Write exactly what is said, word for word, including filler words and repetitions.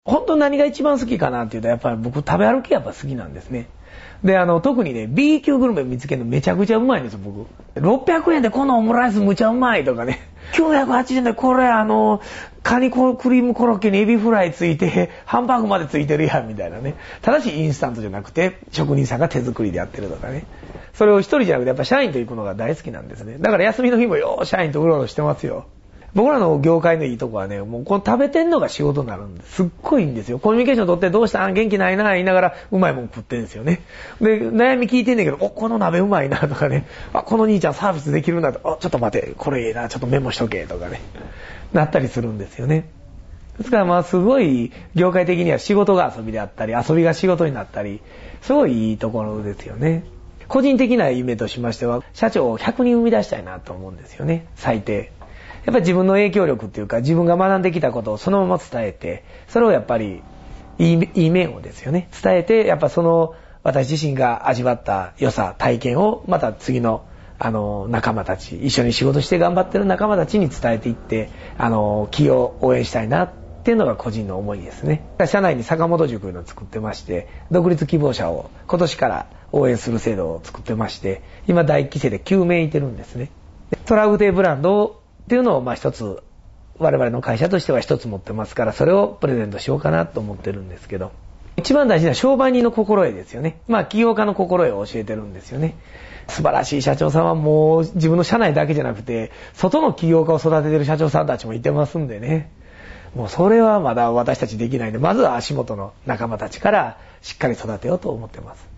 本当何が一番好きかなっていうと、やっぱり僕食べ歩きやっぱ好きなんですね。で、あの、特にね、B 級グルメ見つけるのめちゃくちゃうまいんですよ、僕。ろっぴゃくえんでこのオムライスむちゃうまいとかね。きゅうひゃくはちじゅうえんでこれあの、カニクリームコロッケにエビフライついて、ハンバーグまでついてるやんみたいなね。ただしインスタントじゃなくて、職人さんが手作りでやってるとかね。それを一人じゃなくて、やっぱ社員と行くのが大好きなんですね。だから休みの日もよー社員とうろうろしてますよ。僕らの業界のいいとこはね、もうこの食べてんのが仕事になるんです。すっごいいいんですよ。コミュニケーション取ってどうしたん元気ないな言いながらうまいもん食ってんですよね。で、悩み聞いてんねんけど、お、この鍋うまいなとかね、あ、この兄ちゃんサービスできるなと、あ、ちょっと待て、これいいな、ちょっとメモしとけとかね、なったりするんですよね。ですからまあすごい業界的には仕事が遊びであったり、遊びが仕事になったり、すごいいいところですよね。個人的な夢としましては、社長をひゃくにん生み出したいなと思うんですよね、最低。やっぱり自分の影響力っていうか、自分が学んできたことをそのまま伝えて、それをやっぱりいい、いい面をですよね、伝えて、やっぱその私自身が味わった良さ、体験をまた次のあの仲間たち、一緒に仕事して頑張ってる仲間たちに伝えていって、あの企業を応援したいなっていうのが個人の思いですね。社内に坂本塾のを作ってまして、独立希望者を今年から応援する制度を作ってまして、今だいいっきせいできゅうめいいてるんですね。トラウデブランドをっていうのをまあ一つ我々の会社としては一つ持ってますから、それをプレゼントしようかなと思ってるんですけど、一番大事な商売人の心得ですよね。まあ起業家の心得を教えてるんですよね。素晴らしい社長さんはもう自分の社内だけじゃなくて外の起業家を育ててる社長さんたちもいてますんでね、もうそれはまだ私たちできないんで、まずは足元の仲間たちからしっかり育てようと思ってます。